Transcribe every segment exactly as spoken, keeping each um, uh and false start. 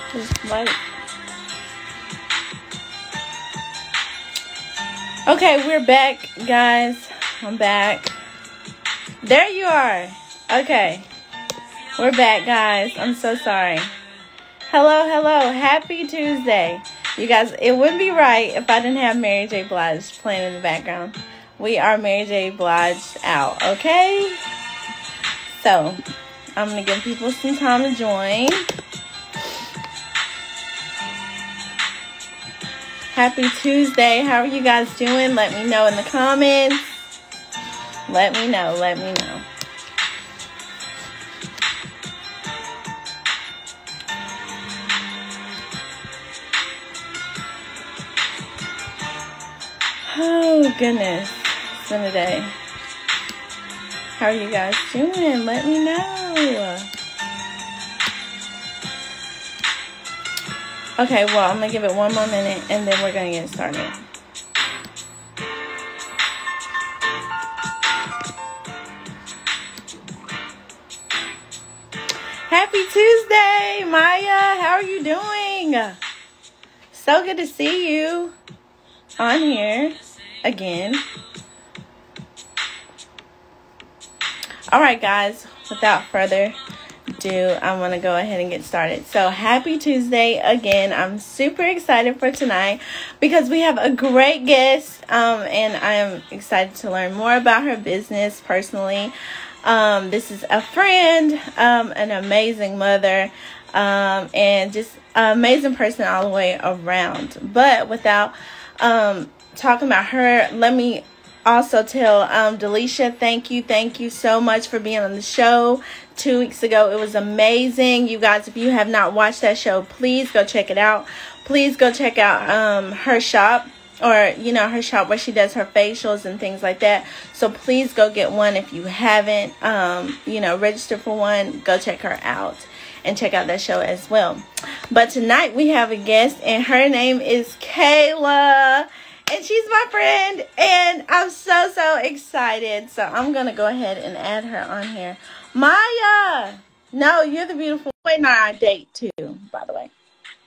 Just like. Okay, we're back, guys. I'm back. There you are. Okay. We're back, guys. I'm so sorry. Hello, hello. Happy Tuesday. You guys, it wouldn't be right if I didn't have Mary J. Blige playing in the background. We are Mary J. Blige out, okay? So, I'm going to give people some time to join. Happy Tuesday. How are you guys doing? Let me know in the comments. Let me know. Let me know. Oh, goodness. It's been a day. How are you guys doing? Let me know. Okay, well, I'm going to give it one more minute, and then we're going to get started. Happy Tuesday, Maya. How are you doing? So good to see you on here again. All right, guys, without further ado, I'm going to go ahead and get started. So happy Tuesday again. I'm super excited for tonight because we have a great guest, um, and I am excited to learn more about her business personally. Um, this is a friend, um, an amazing mother, um, and just an amazing person all the way around. But without um, talking about her, let me also tell um, Delisha, thank you, thank you so much for being on the show two weeks ago. It was amazing. You guys, if you have not watched that show, please go check it out. Please go check out um, her shop, or, you know, her shop where she does her facials and things like that. So please go get one if you haven't, um, you know, register for one. Go check her out and check out that show as well. But tonight we have a guest, and her name is Kayla. And she's my friend, and I'm so, so excited. So I'm going to go ahead and add her on here. Maya! No, you're the beautiful one. On our date, too, by the way.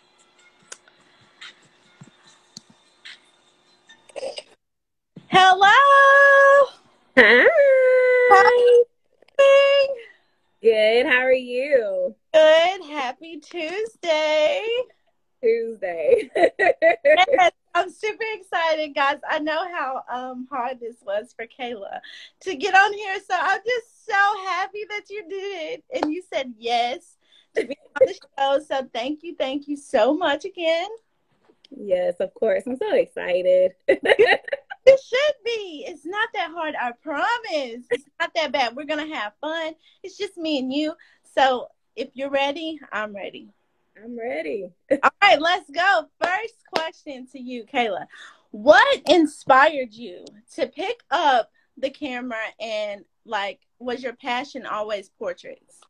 Hello! Hi! How are you doing? Good, how are you? Good. Happy Tuesday. Tuesday. Yes, I'm super excited, guys. I know how um hard this was for Kayla to get on here, so I'm just so happy that you did it and you said yes to be on the show. So thank you, thank you so much again. Yes, of course. I'm so excited. It should be. It's not that hard, I promise. It's not that bad. We're gonna have fun. It's just me and you. So if you're ready, I'm ready. I'm ready. All right, let's go. First question to you, Kayla. What inspired you to pick up the camera, and, like, was your passion always portraits?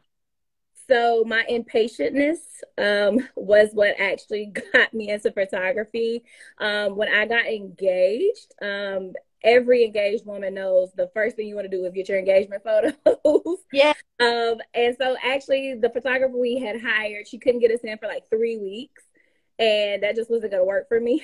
So my impatientness um, was what actually got me into photography. Um, when I got engaged, um, every engaged woman knows the first thing you want to do is get your engagement photos. Yeah. Um, and so actually the photographer we had hired, she couldn't get us in for like three weeks. And that just wasn't going to work for me.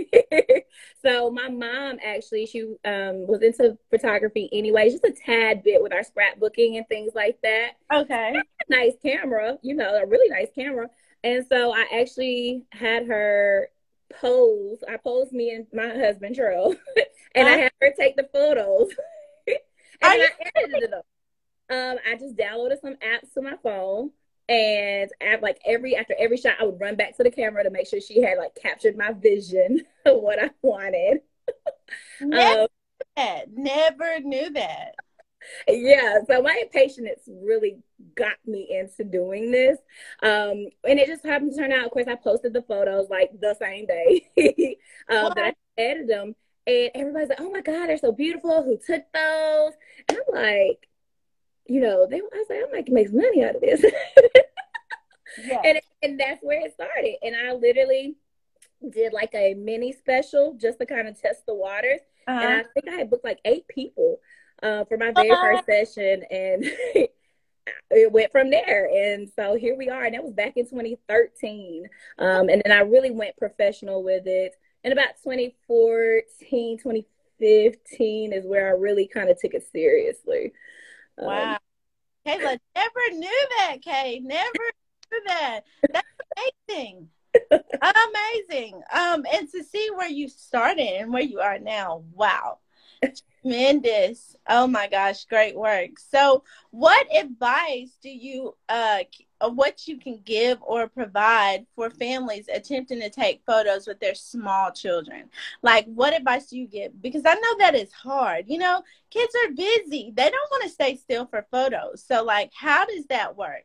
So my mom actually, she um, was into photography anyway, just a tad bit with our scrapbooking and things like that. Okay. Nice camera, you know, a really nice camera. And so I actually had her pose. I posed me and my husband, Gerald, and I had her take the photos. And then I edited them. Um, I just downloaded some apps to my phone. And at like every after every shot, I would run back to the camera to make sure she had like captured my vision of what I wanted. Never um, knew that. Never knew that. Yeah, so my impatience really got me into doing this. Um, and it just happened to turn out, of course, I posted the photos like the same day um, that I edited them. And everybody's like, oh my God, they're so beautiful. Who took those? And I'm like, you know, they, I was like, I'm like, make money out of this. Yeah. And, and that's where it started. And I literally did like a mini special just to kind of test the waters. Uh-huh. And I think I had booked like eight people uh, for my very uh-huh. first session. And it went from there. And so here we are. And that was back in twenty thirteen. Um, and then I really went professional with it. And about twenty fourteen, twenty fifteen is where I really kind of took it seriously. Wow. Um, Kayla, never knew that, Kay. Never knew that. That's amazing. Amazing. Um, and to see where you started and where you are now, wow. Tremendous. Oh my gosh, great work. So what advice do you uh what you can give or provide for families attempting to take photos with their small children? Like, what advice do you give? Because I know that is hard. You know, kids are busy. They don't want to stay still for photos. So like, how does that work?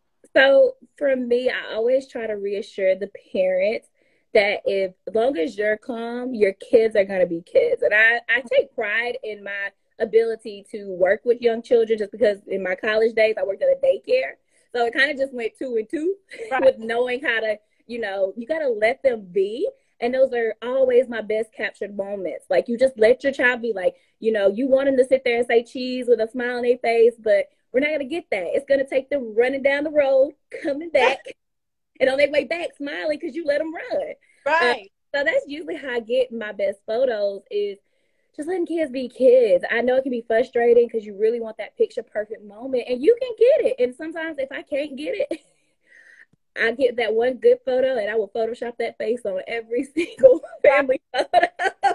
So for me, I always try to reassure the parents that if, as long as you're calm, your kids are going to be kids. And I, I take pride in my ability to work with young children, just because in my college days, I worked at a daycare. So it kind of just went two and two right. with knowing how to, you know, you got to let them be. And those are always my best captured moments. Like, you just let your child be. Like, you know, you want them to sit there and say cheese with a smile on their face, but we're not going to get that. It's going to take them running down the road, coming back, and on their way back smiling because you let them run. Right. Uh, so that's usually how I get my best photos, is just letting kids be kids. I know it can be frustrating because you really want that picture perfect moment, and you can get it. And sometimes if I can't get it, I get that one good photo and I will Photoshop that face on every single family photo.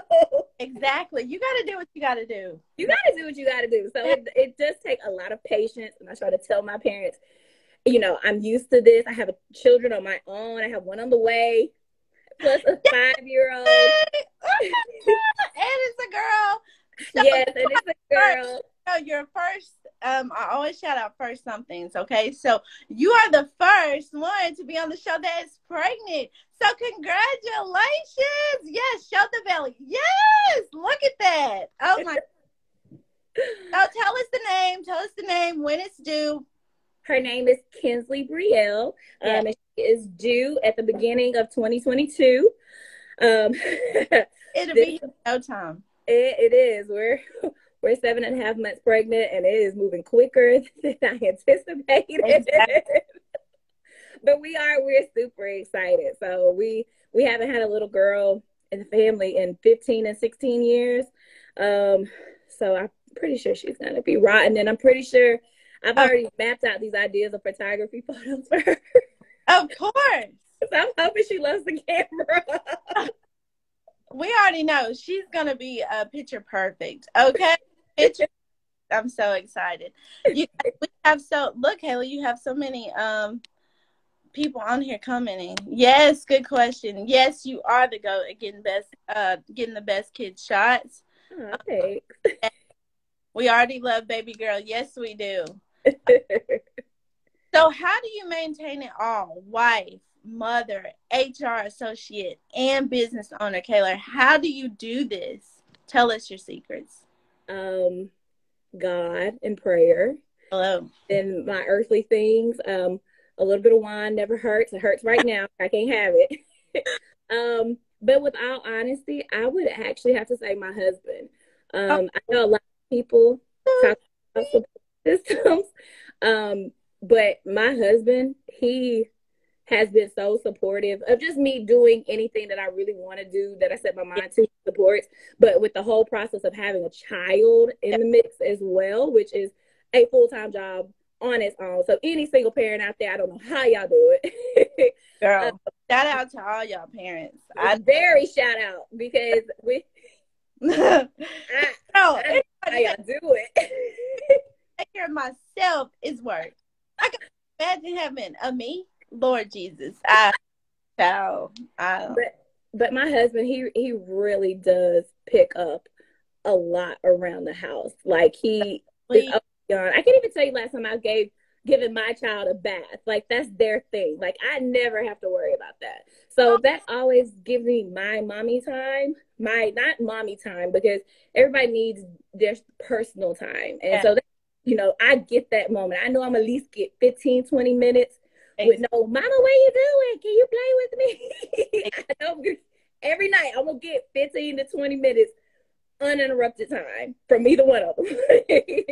Exactly. You got to do what you got to do. You got to do what you got to do. So it, it does take a lot of patience. And I try to tell my parents, you know, I'm used to this. I have children on my own. I have one on the way, plus a five-year-old. And it's a girl. So yes, and it's a girl. So your first, um, I always shout out first somethings, okay? So you are the first one to be on the show that is pregnant. So congratulations. Yes, show the belly. Yes, look at that. Oh my. Now tell us the name. Tell us the name, when it's due. Her name is Kinsley Brielle. Um, and she is due at the beginning of twenty twenty-two. Um, It'll this, be in no time. It, it is. We're we're seven and a half months pregnant, and it is moving quicker than I anticipated. Exactly. But we are we're super excited. So we we haven't had a little girl in the family in fifteen and sixteen years. Um, so I'm pretty sure she's gonna be rotten, and I'm pretty sure I've already oh. mapped out these ideas of photography photos for her. Of course. So I'm hoping she loves the camera. We already know she's gonna be a uh, picture perfect. Okay, picture. I'm so excited. You we have so look, Kayla. You have so many um people on here commenting. Yes, good question. Yes, you are the GOAT at getting best uh getting the best kid shots. Oh, thanks. We already love baby girl. Yes, we do. So how do you maintain it all? Wife, mother, H R associate, and business owner, Kayla. How do you do this? Tell us your secrets. Um, God and prayer. Hello. And my earthly things. Um, a little bit of wine never hurts. It hurts right now. I can't have it. um, but with all honesty, I would actually have to say my husband. Um, I know a lot of people talk about support systems. Um, but my husband, he has been so supportive of just me doing anything that I really want to do, that I set my mind to, supports. But with the whole process of having a child in the mix as well, which is a full-time job on its own. So any single parent out there, I don't know how y'all do it. Girl, um, shout out to all y'all parents. I very shout out, because we I, no, I, how y'all do it. Take care of myself is work. I can imagine having a me. Lord Jesus, I, child, I don't. But but my husband, he he really does pick up a lot around the house. Like he is up beyond. I can't even tell you last time I gave given my child a bath. Like that's their thing. Like I never have to worry about that. So that always gives me my mommy time. My not mommy time, because everybody needs their personal time, and yeah. so that, you know, I get that moment. I know I'm at least get fifteen, twenty minutes. With no, mama, what you doing? Can you play with me? I know every night I'm gonna get fifteen to twenty minutes uninterrupted time from either one of them.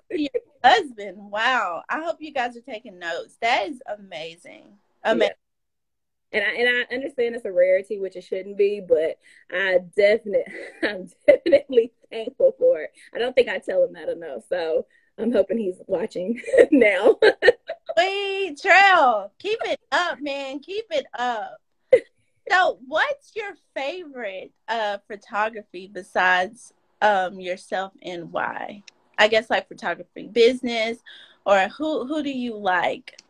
Your husband. Wow. I hope you guys are taking notes. That is amazing. Amazing. Yeah. And I and I understand it's a rarity, which it shouldn't be, but I definitely I'm definitely thankful for it. I don't think I tell him that enough. So I'm hoping he's watching now. Wait, Trail. Keep it up, man. Keep it up. So, what's your favorite uh photography besides um yourself, and why? I guess like photography business, or who who do you like?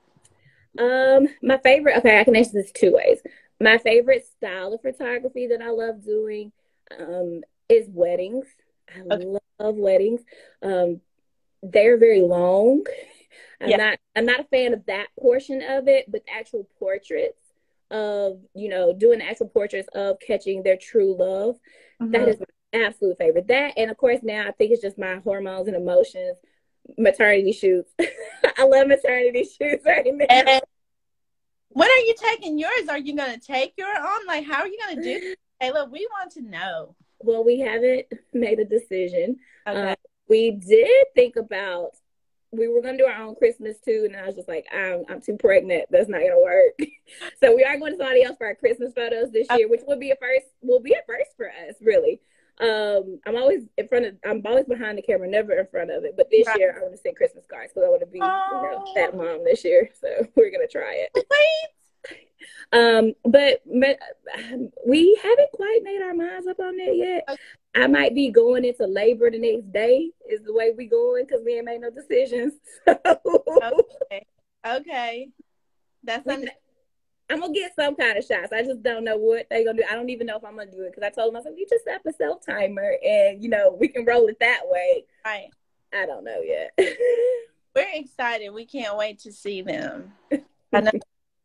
Um, my favorite, okay, I can answer this two ways. My favorite style of photography that I love doing um is weddings. I Okay. love weddings. Um, they're very long. I'm Yeah. not I'm not a fan of that portion of it, but actual portraits of, you know, doing actual portraits of catching their true love. That Hmm. is my absolute favorite. That, and of course now I think it's just my hormones and emotions. Maternity shoots. I love maternity shoots right now. And when are you taking yours? Are you gonna take your on? Like, how are you gonna do, Kayla? We want to know. Well, we haven't made a decision. Okay. Um, we did think about we were gonna do our own Christmas too, and I was just like, I'm I'm too pregnant. That's not gonna work. So we are going to somebody else for our Christmas photos this Okay. year, which will be a first. Will be a first for us, really. Um, I'm always in front of. I'm always behind the camera, never in front of it. But this Right. year, I want to send Christmas cards because I want to be, you know, Oh, that mom this year. So we're gonna try it. wait. Um, but we haven't quite made our minds up on that yet. I might be going into labor the next day is the way we going because we ain't made no decisions. So Okay. Okay. That's we, under. I'm gonna get some kind of shots. I just don't know what they're gonna do. I don't even know if I'm gonna do it because I told myself you just have a self timer and you know we can roll it that way. Right. I don't know yet. We're excited. We can't wait to see them. I know.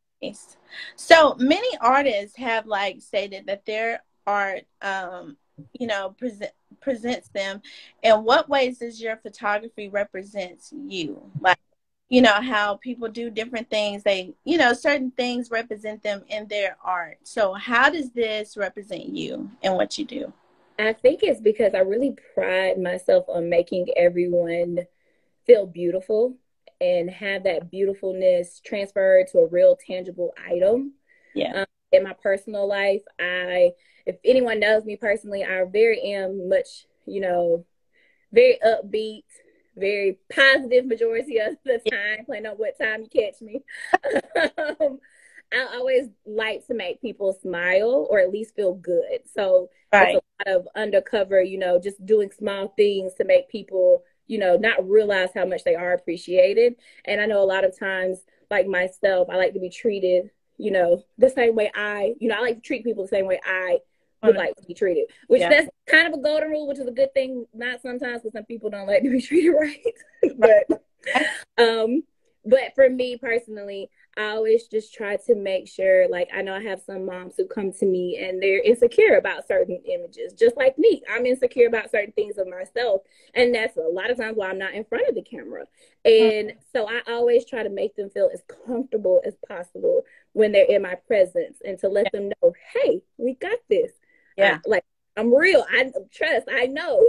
So many artists have like stated that their art, um, you know, present presents them. In what ways does your photography represents you? Like, you know, how people do different things. They, you know, certain things represent them in their art. So how does this represent you and what you do? I think it's because I really pride myself on making everyone feel beautiful and have that beautifulness transferred to a real tangible item. Yeah. Um, in my personal life, I, if anyone knows me personally, I very am much, you know, very upbeat, very positive majority of the time, depending on what time you catch me. um, I always like to make people smile or at least feel good. So it's Right. a lot of undercover, you know, just doing small things to make people, you know, not realize how much they are appreciated. And I know a lot of times, like myself, I like to be treated, you know, the same way I, you know, I like to treat people the same way I would like to be treated, which Yeah. that's kind of a golden rule, which is a good thing. Not sometimes because some people don't like to be treated right, but um, but for me personally, I always just try to make sure, like, I know I have some moms who come to me and they're insecure about certain images, just like me. I'm insecure about certain things of myself. And that's a lot of times why I'm not in front of the camera. And so I always try to make them feel as comfortable as possible when they're in my presence and to let them know, hey, we got this. Yeah. I, like, I'm real. I trust. I know.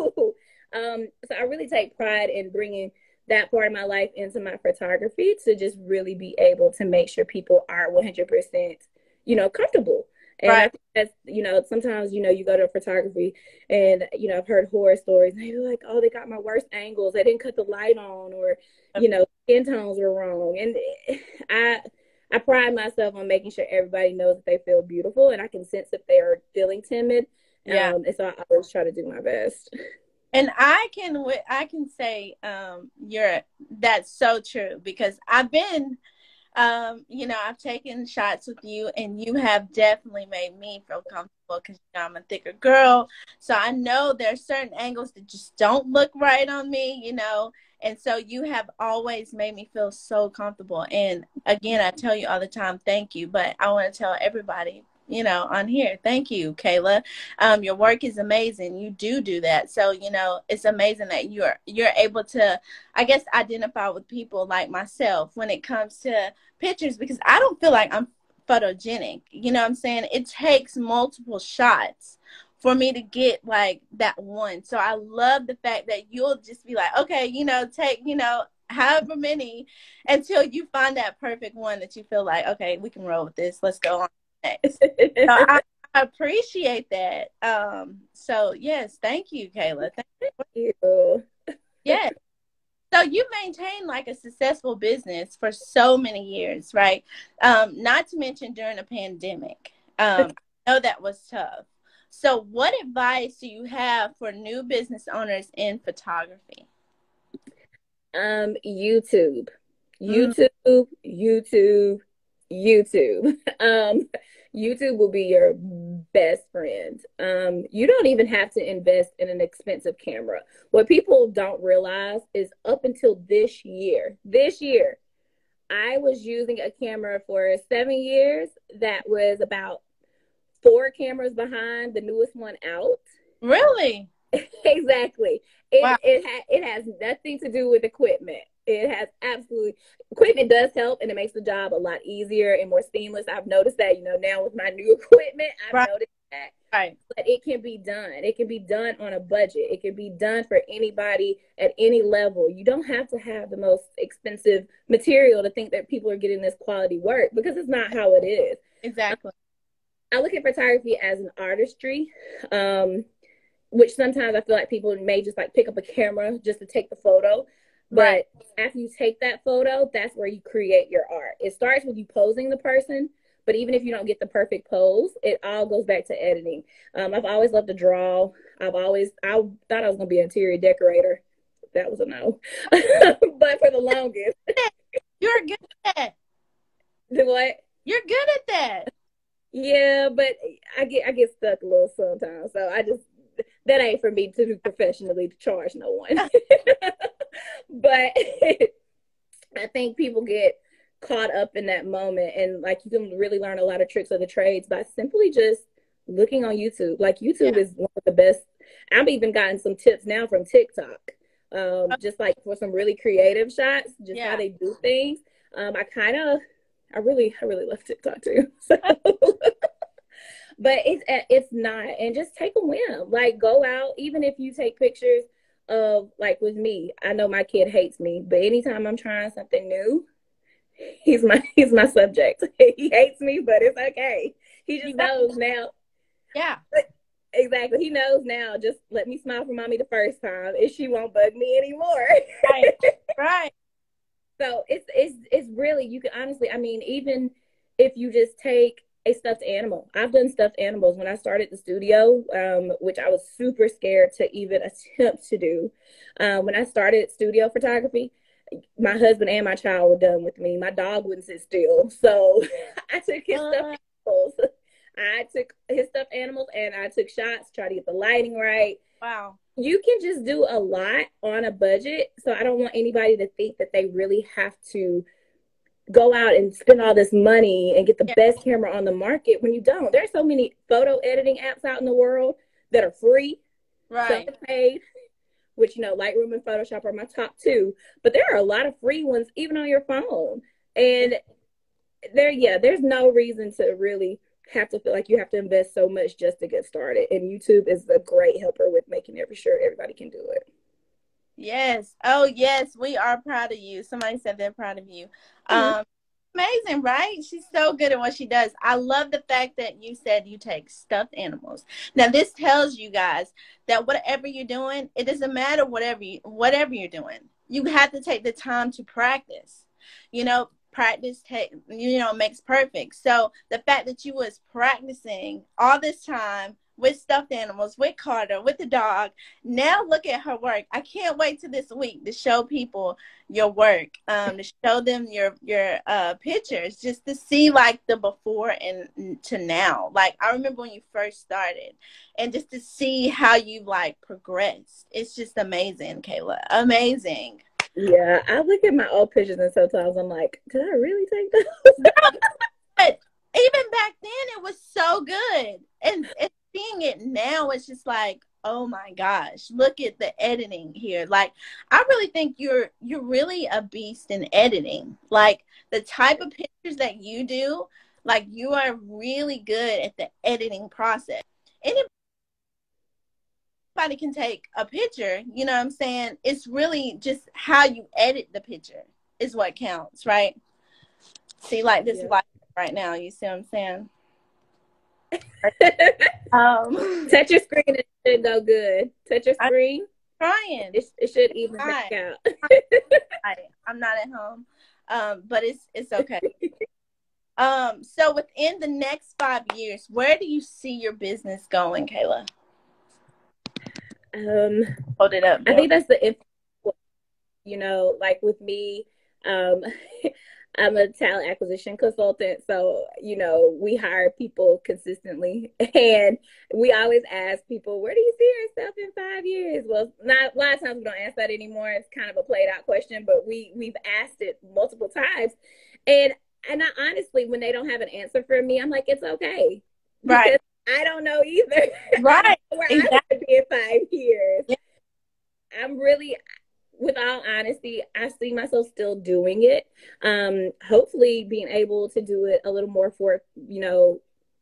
um, so I really take pride in bringing that part of my life into my photography to just really be able to make sure people are one hundred percent, you know, comfortable. And right. I think that's, you know, sometimes, you know, you go to photography and, you know, I've heard horror stories and they're like, oh, they got my worst angles. They didn't cut the light on, or, you know, skin tones were wrong. And I, I pride myself on making sure everybody knows that they feel beautiful, and I can sense if they are feeling timid. Yeah. Um, and so I always try to do my best. And I can I can say um, you're that's so true, because I've been, um, you know, I've taken shots with you, and you have definitely made me feel comfortable because, you know, I'm a thicker girl, so I know there's certain angles that just don't look right on me, you know, and so you have always made me feel so comfortable. And again, I tell you all the time, thank you, but I want to tell everybody, you know, on here, thank you, Kayla. Um, your work is amazing. You do do that. So, you know, it's amazing that you're, you're able to, I guess, identify with people like myself when it comes to pictures, because I don't feel like I'm photogenic. You know what I'm saying? It takes multiple shots for me to get like that one. So I love the fact that you'll just be like, okay, you know, take, you know, however many until you find that perfect one that you feel like, okay, we can roll with this. Let's go on next. So I, I appreciate that. Um, so yes, thank you, Kayla. Thank you. Yes. So you maintained like a successful business for so many years, right? Um, not to mention during a pandemic. Um, I know that was tough. So what advice do you have for new business owners in photography? Um, YouTube, Mm, YouTube, YouTube, YouTube. Um, YouTube will be your best friend. Um, you don't even have to invest in an expensive camera. What people don't realize is up until this year, this year, I was using a camera for seven years that was about four cameras behind the newest one out. really? Exactly. Wow. It it ha- it has nothing to do with equipment. It has absolutely equipment does help and it makes the job a lot easier and more seamless. I've noticed that, you know, now with my new equipment, I've Right. noticed that. Right. But it can be done. It can be done on a budget. It can be done for anybody at any level. You don't have to have the most expensive material to think that people are getting this quality work because it's not how it is. Exactly. I look at photography as an artistry. Um, which sometimes I feel like people may just like pick up a camera just to take the photo. Right. But after you take that photo, that's where you create your art. It starts with you posing the person, but even if you don't get the perfect pose, it all goes back to editing. Um, I've always loved to draw. I've always, I thought I was going to be an interior decorator. That was a no. But for the longest. You're good at that. The what? You're good at that. Yeah, but I get I get stuck a little sometimes. So I just that ain't for me to do professionally to charge no one. But I think people get caught up in that moment and like you can really learn a lot of tricks of the trades by simply just looking on YouTube. Like YouTube Yeah. is one of the best. I've even gotten some tips now from TikTok. Um, just like for some really creative shots, just Yeah. how they do things. Um, I kind of I really I really love TikTok too. So but it's it's not, and just take a whim. Like go out, even if you take pictures of like with me. I know my kid hates me, but anytime I'm trying something new, he's my he's my subject. He hates me, but it's okay. He just knows now. Yeah. Exactly. He knows now. Just let me smile for mommy the first time, and she won't bug me anymore. Right. Right. So it's it's it's really you can honestly. I mean, even if you just take a stuffed animal. I've done stuffed animals when I started the studio, um, which I was super scared to even attempt to do. Um, when I started studio photography, my husband and my child were done with me. My dog wouldn't sit still. So I took his Uh, stuffed animals. I took his stuffed animals and I took shots, try to get the lighting right. wow. You can just do a lot on a budget. So I don't want anybody to think that they really have to go out and spend all this money and get the Yeah. best camera on the market when you don't. There's so many photo editing apps out in the world that are free, some Right. are paid, which, you know, Lightroom and Photoshop are my top two. But there are a lot of free ones, even on your phone. And there, yeah, there's no reason to really have to feel like you have to invest so much just to get started. And YouTube is a great helper with making every sure everybody can do it. Yes. Oh, yes. We are proud of you. Somebody said they're proud of you. Um, amazing, right? She's so good at what she does. I love the fact that you said you take stuffed animals. Now, this tells you guys that whatever you're doing, it doesn't matter whatever you, whatever you're doing. You have to take the time to practice. You know, practice take you know makes perfect. So the fact that you was practicing all this time with stuffed animals, with Carter, with the dog. Now look at her work. I can't wait to this week to show people your work, um, to show them your your uh, pictures, just to see like the before and to now. Like I remember when you first started, and just to see how you like progressed. It's just amazing, Kayla. Amazing. Yeah, I look at my old pictures and sometimes I'm like, did I really take those? But even back then, it was so good, and, and seeing it now, it's just like, oh my gosh, look at the editing here. Like, I really think you're you're really a beast in editing. Like the type of pictures that you do, like you are really good at the editing process. Anybody anybody can take a picture, you know what I'm saying? It's really just how you edit the picture is what counts, right? See, like this Yeah. light right now, you see what I'm saying? um, Touch your screen and it should go good. Touch your I'm screen. trying. It, it should even Right. back out. I, I'm not at home, um, but it's it's okay. Um, so within the next five years, where do you see your business going, Kayla? Um, Hold it up, I Joe. think that's the, you know, like with me, um, I'm a talent acquisition consultant. So, you know, we hire people consistently and we always ask people, where do you see yourself in five years? Well, not a lot of times we don't ask that anymore. It's kind of a played out question, but we, we've asked it multiple times. And, and I honestly, when they don't have an answer for me, I'm like, it's okay. Right. I don't know either. Right. I don't know where exactly. I want to be in five years. Yeah. I'm really, with all honesty, I see myself still doing it. Um, hopefully being able to do it a little more for, you know,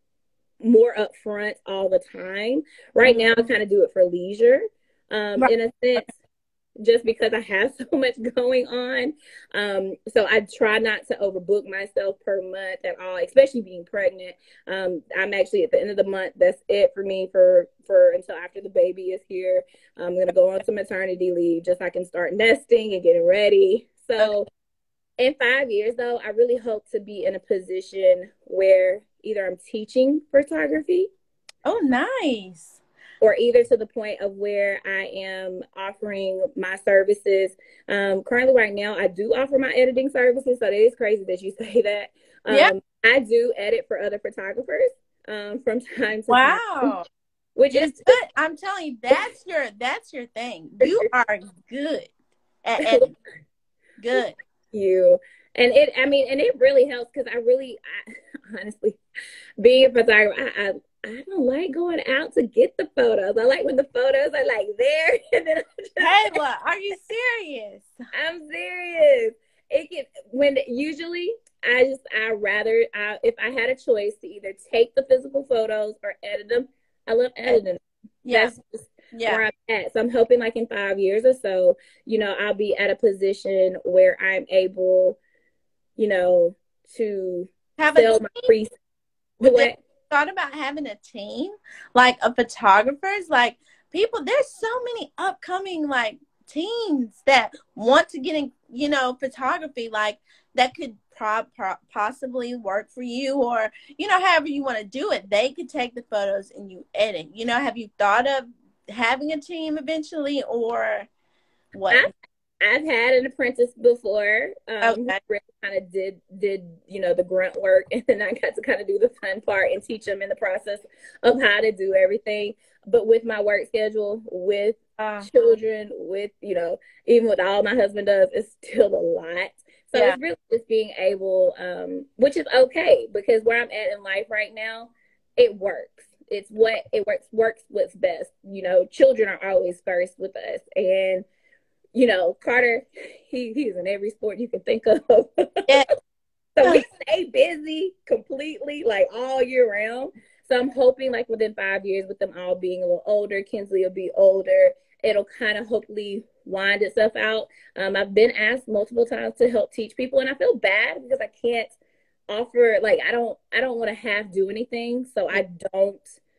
more upfront all the time. Right mm-hmm. now, I kind of do it for leisure, um, right. in a sense, just because I have so much going on. Um, so I try not to overbook myself per month at all, especially being pregnant. Um, I'm actually at the end of the month. That's it for me for, for until after the baby is here. I'm going to go on some maternity leave just so I can start nesting and getting ready. So in five years, though, I really hope to be in a position where either I'm teaching photography. Oh, nice. Or either to the point of where I am offering my services. Um, currently, right now, I do offer my editing services. So it is crazy that you say that. Um, yeah. I do edit for other photographers um, from time to wow. time. Wow. Which it's is good. I'm telling you, that's your that's your thing. You are good at editing. Good. Thank you. And it, I mean, and it really helps because I really, I, honestly, being a photographer, I, I I don't like going out to get the photos. I like when the photos are like there. And then just, Kayla, are you serious? I'm serious. It can, when usually I just, I rather, I, if I had a choice to either take the physical photos or edit them, I love editing them. Yeah. That's just yeah. where I'm at. So I'm hoping like in five years or so, you know, I'll be at a position where I'm able, you know, to have sell a my pre. What? Thought about having a team like of photographers, like people, there's so many upcoming like teams that want to get in, you know, photography, like that could pro- pro- possibly work for you, or you know, however you want to do it. They could take the photos and you edit. You know, have you thought of having a team eventually, or what? I've, I've had an apprentice before. Um, okay. Really kind of did did you know the grunt work, and then I got to kind of do the fun part and teach them in the process of how to do everything. But with my work schedule, with uh, children, with you know, even with all my husband does, it's still a lot. So yeah. It's really just being able, um, which is okay because where I'm at in life right now, it works. It's what it works works what's best. You know, children are always first with us, and you know, Carter, he, he's in every sport you can think of. Yeah. So we stay busy completely, like all year round. So I'm hoping like within five years with them all being a little older, Kinsley will be older. It'll kind of hopefully wind itself out. Um, I've been asked multiple times to help teach people, and I feel bad because I can't offer, like, I don't, I don't want to half do anything. So I don't,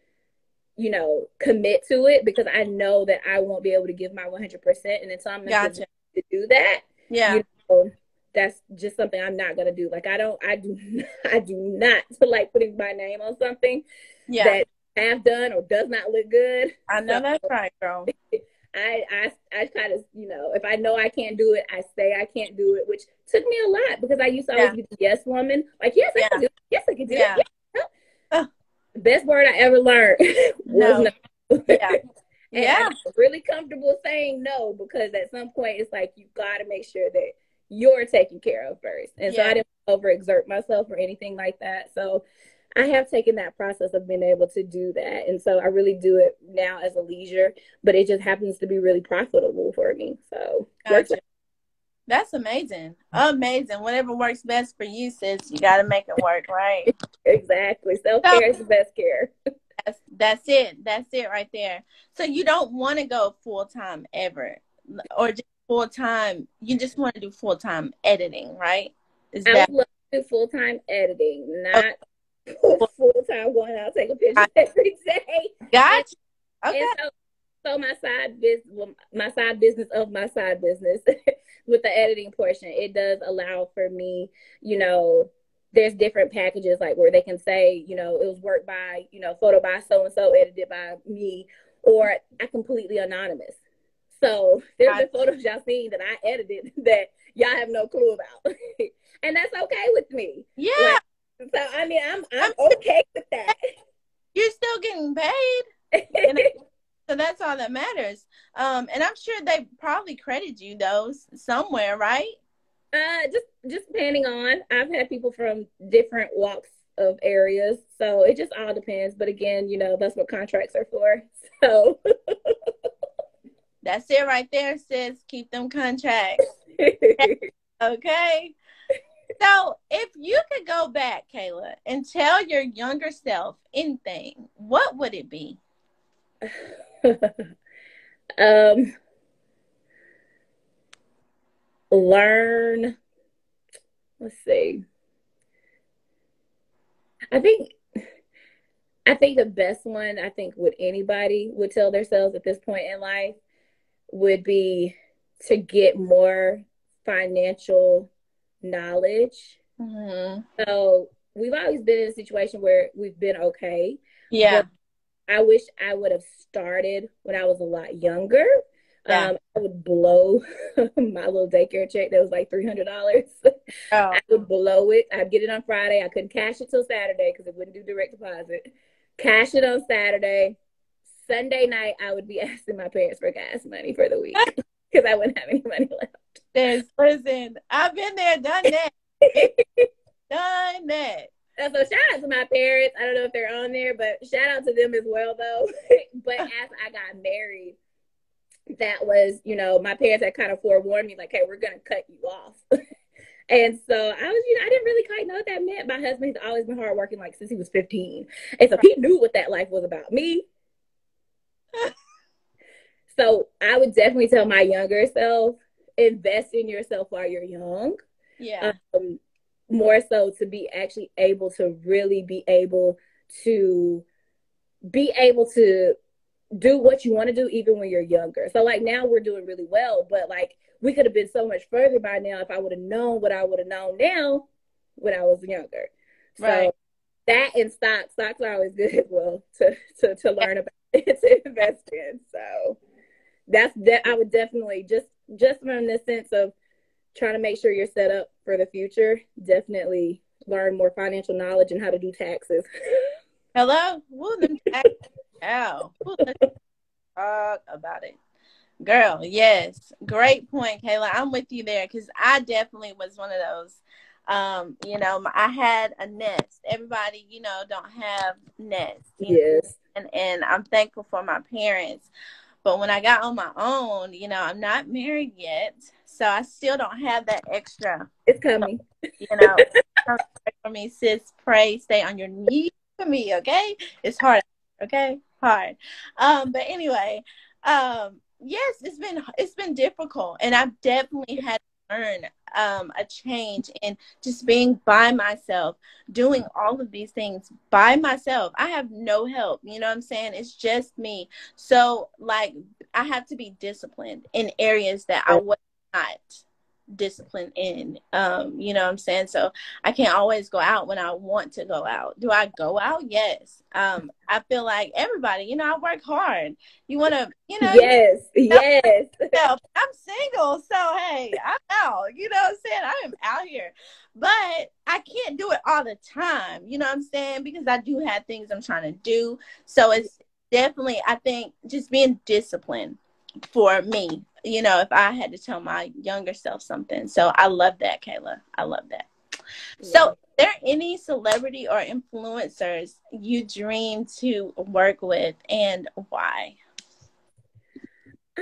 you know, commit to it because I know that I won't be able to give my one hundred percent. And until I'm gotcha. to do that, yeah, you know, that's just something I'm not going to do. Like, I don't, I do, I do not like putting my name on something yeah. that half done or does not look good. I know so, that's right, girl. I, I, I kind of, you know, if I know I can't do it, I say I can't do it, which took me a lot because I used to always yeah. be the yes woman. Like, yes, I yeah. can do it. Yes, I can do yeah. it. Yes. Oh. Best word I ever learned was no. no. Yeah. And yeah. I'm really comfortable saying no because at some point it's like you got to make sure that you're taken care of first. And yeah. so I didn't overexert myself or anything like that. So I have taken that process of being able to do that. And so I really do it now as a leisure, but it just happens to be really profitable for me. So gotcha. That's amazing. Amazing. Whatever works best for you, sis, you got to make it work, right? Exactly. Self-care so, is the best care. That's, that's it. That's it right there. So you don't want to go full time ever, or just full time. You just want to do full time editing, right? Is I that would love to do full time editing, okay? not full time going out taking pictures every day. And, Gotcha. Okay. and so, so my side business, well, my side business of my side business with the editing portion, it does allow for me, you know, there's different packages like where they can say, you know, it was worked by, you know, photo by so and so, edited by me, or I completely anonymous. So there's been photos y'all seen that I edited that y'all have no clue about, and that's okay with me. Yeah. Like, so I mean, I'm I'm okay with that. You're still getting paid, and so that's all that matters. Um, and I'm sure they probably credit you though somewhere, right? Uh, just just depending on. I've had people from different walks of areas, so it just all depends. But again, you know, that's what contracts are for. So that's it right there, sis. Keep them contracts. Okay. So if you could go back, Kayla, and tell your younger self anything, what would it be? um, learn. Let's see. I think I think the best one, I think what anybody would tell themselves at this point in life would be to get more financial knowledge. Mm-hmm. So we've always been in a situation where we've been okay. Yeah. But I wish I would have started when I was a lot younger. Yeah. Um, I would blow my little daycare check that was like three hundred dollars. Oh. I would blow it. I'd get it on Friday. I couldn't cash it till Saturday because it wouldn't do direct deposit. Cash it on Saturday. Sunday night, I would be asking my parents for gas money for the week because I wouldn't have any money left. There's, listen, I've been there, done that. Done that. So shout out to my parents. I don't know if they're on there, but shout out to them as well, though. But as I got married, that was, you know, my parents had kind of forewarned me, like, hey, we're going to cut you off. And so I was, you know, I didn't really quite know what that meant. My husband's always been hardworking, like, since he was fifteen. And so he knew what that life was about. Me. So I would definitely tell my younger self, invest in yourself while you're young. Yeah. Um, more so to be actually able to really be able to be able to do what you want to do even when you're younger. So like now we're doing really well, but like we could have been so much further by now if I would have known what I would have known now when I was younger. Right. So that and stocks, stocks are always good as well to to, to learn about it, to invest in. So that's that. I would definitely just just from the sense of trying to make sure you're set up for the future, definitely learn more financial knowledge and how to do taxes. Hello? Woo, them taxes. Ow. Woo, let's talk about it. Girl, yes. Great point, Kayla. I'm with you there because I definitely was one of those. Um, you know, I had a nest. Everybody, you know, don't have nests. Yes. Know? And and I'm thankful for my parents. But when I got on my own, you know, I'm not married yet. So I still don't have that extra. It's coming. You know, for me, sis, pray, stay on your knees for me, okay? It's hard, okay? Hard. Um, but anyway, um, yes, it's been it's been difficult, and I've definitely had to learn um a change in just being by myself, doing all of these things by myself. I have no help, you know what I'm saying? It's just me. So like I have to be disciplined in areas that I was not disciplined in. Um, you know what I'm saying? So I can't always go out when I want to go out. Do I go out? Yes. Um, I feel like everybody, you know, I work hard. You want to, you know, yes, you know, yes. I'm single, so hey, I'm out. You know what I'm saying? I am out here. But I can't do it all the time, you know what I'm saying? Because I do have things I'm trying to do. So it's definitely, I think, just being disciplined for me, you know, if I had to tell my younger self something. So I love that, Kayla. I love that. Yeah. So, are there any celebrity or influencers you dream to work with and why? Um,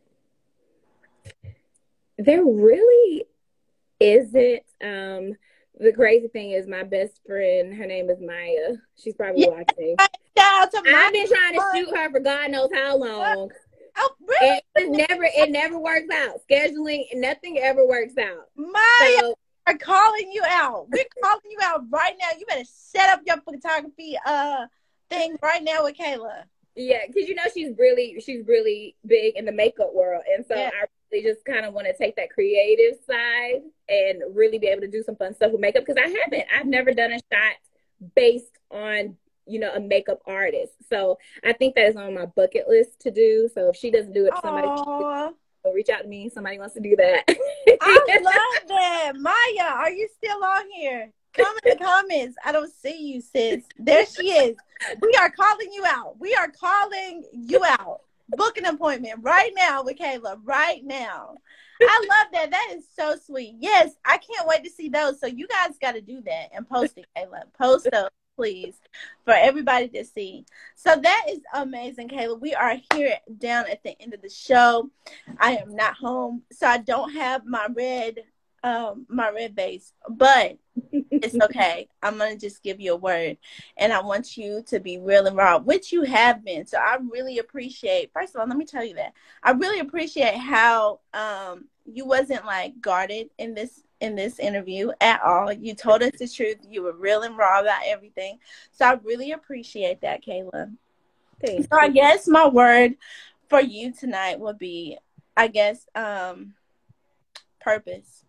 there really isn't. Um, the crazy thing is my best friend, her name is Maya. She's probably Yeah, watching. shout out to I've been Maya. trying to shoot her for God knows how long. Oh, And really? it never it never works out. Scheduling, nothing ever works out. Maya, So we're calling you out. We're calling you out right now. You better set up your photography uh thing right now with Kayla. yeah, because you know she's really she's really big in the makeup world, and so Yeah. I really just kind of want to take that creative side and really be able to do some fun stuff with makeup because I haven't. I've never done a shot based on you know a makeup artist, so I think that is on my bucket list to do. So if she doesn't do it, somebody Oh, reach out to me. Somebody wants to do that. I love that. Maya, are you still on here? Come in the comments. I don't see you, sis. There she is. We are calling you out. We are calling you out. Book an appointment right now with Kayla. Right now. I love that. That is so sweet. Yes, I can't wait to see those. So you guys got to do that and post it, Kayla. Post those, please, for everybody to see. So that is amazing, Kayla. We are here down at the end of the show. I am not home, so I don't have my red um my red base, but it's okay. I'm gonna just give you a word, and I want you to be real and raw, which you have been. So I really appreciate. First of all, let me tell you that I really appreciate how um you wasn't like guarded in this in this interview at all. You told us the truth. You were real and raw about everything. So I really appreciate that, Kayla. Thanks. So I guess my word for you tonight would be, I guess, um, purpose.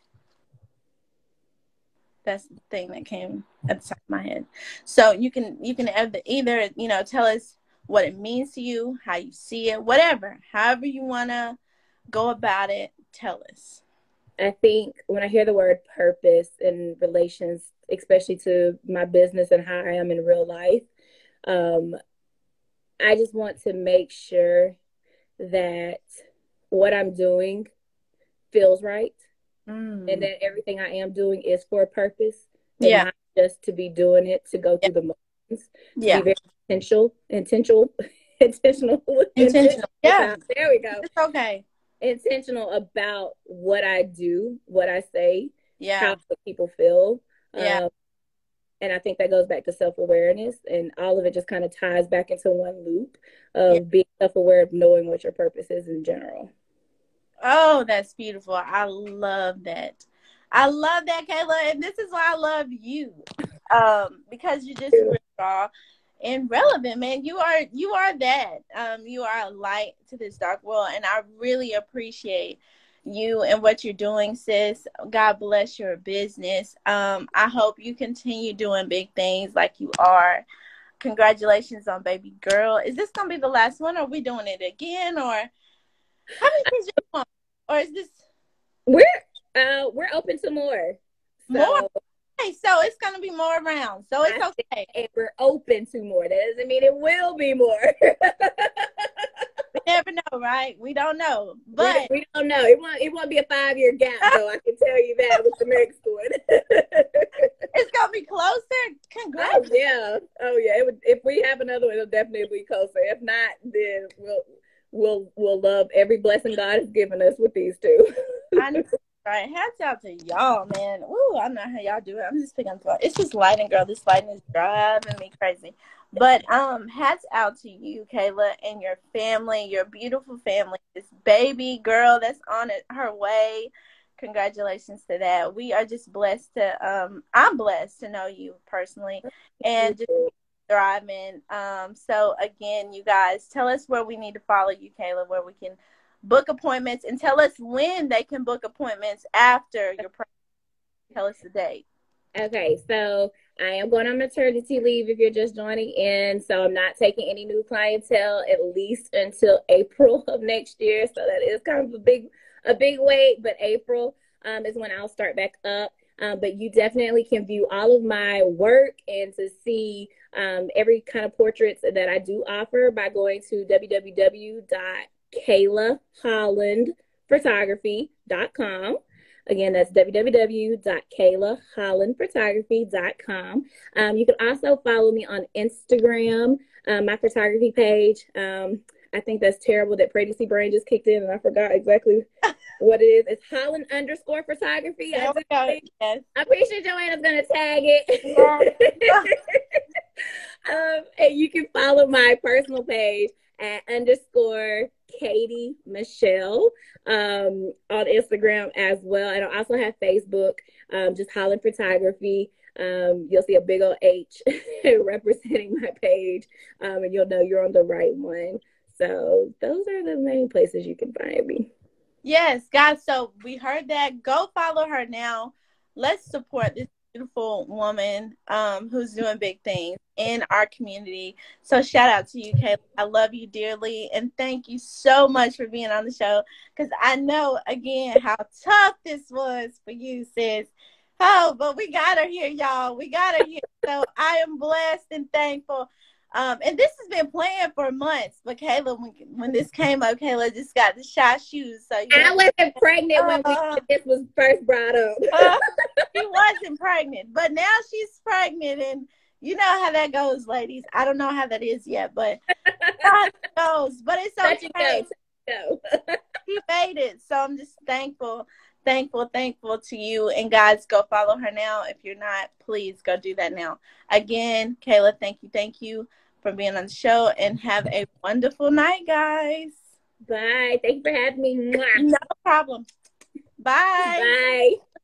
That's the thing that came at the top of my head. So you can you can either you know tell us what it means to you, how you see it, whatever, however you wanna go about it. Tell us. I think when I hear the word purpose in relations, especially to my business and how I am in real life, um, I just want to make sure that what I'm doing feels right. Mm. And that everything I am doing is for a purpose. And yeah. Not just to be doing it to go through yeah. the motions. To yeah. be very intentional, intentional, intentional, intentional. Yeah. About, there we go. It's okay. Intentional about what I do, what I say, yeah. how people feel. Yeah. Um, and I think that goes back to self-awareness, and all of it just kind of ties back into one loop of yeah. being self-aware of knowing what your purpose is in general. Oh, that's beautiful. I love that. I love that, Kayla. And this is why I love you. Um, because you're just really raw and relevant, man. You are you are that. Um, you are a light to this dark world. And I really appreciate you and what you're doing, sis. God bless your business. Um, I hope you continue doing big things like you are. Congratulations on baby girl. Is this gonna be the last one, or are we doing it again, or how many kids you want? Or is this we're uh we're open to more. So. More? Okay, so it's gonna be more around. So it's okay. And we're open to more. That doesn't mean it will be more. We never know, right? We don't know. But we, we don't know. It won't it won't be a five year gap though, I can tell you that with the next one. It's gonna be closer. Congrats. Oh yeah. Oh yeah. It would, if we have another one, it'll definitely be closer. If not, then we'll We'll we'll love every blessing God has given us with these two. I know, right? Hats out to y'all, man. Ooh, I know how y'all do it. I'm just picking up. It's just lighting, girl. This lighting is driving me crazy. But um, hats out to you, Kayla, and your family, your beautiful family. This baby girl that's on it, her way. Congratulations to that. We are just blessed to. Um, I'm blessed to know you personally, and just. Thriving. Um, so again, you guys, tell us where we need to follow you, Kayla, where we can book appointments, and tell us when they can book appointments after your pregnancy. Tell us the date. Okay, so I am going on maternity leave if you're just joining in, so I'm not taking any new clientele at least until April of next year. So that is kind of a big, a big wait, but April um, is when I'll start back up. Um, but you definitely can view all of my work and to see um, every kind of portraits that I do offer by going to w w w dot kayla holland photography dot com. Again, that's w w w dot kayla holland photography dot com. Um, you can also follow me on Instagram, uh, my photography page. Um, I think that's terrible that pregnancy brain just kicked in and I forgot exactly what it is. It's Holland underscore photography. I, just think, yes. I'm pretty sure Joanna's gonna tag it. um, and you can follow my personal page at underscore Katie Michelle um, on Instagram as well. And I also have Facebook, um, just Holland Photography. Um, you'll see a big old H representing my page, um, and you'll know you're on the right one. So those are the main places you can find me. Yes, guys. So we heard that. Go follow her now. Let's support this beautiful woman um, who's doing big things in our community. So shout out to you, Kayla. I love you dearly. And thank you so much for being on the show. Because I know, again, how tough this was for you, sis. Oh, but we got her here, y'all. We got her here. So I am blessed and thankful. Um, and this has been planned for months. But Kayla, when, when this came up, Kayla just got the shot shoes. So I wasn't pregnant uh, when we, this was first brought up. uh, she wasn't pregnant, but now she's pregnant, and you know how that goes, ladies. I don't know how that is yet, but God knows. But it's okay. She made it, so I'm just thankful. Thankful, thankful to you. And guys, go follow her now. If you're not, please go do that now. Again, Kayla, thank you, thank you for being on the show. And have a wonderful night, guys. Bye. Thank you for having me. No problem. Bye. Bye.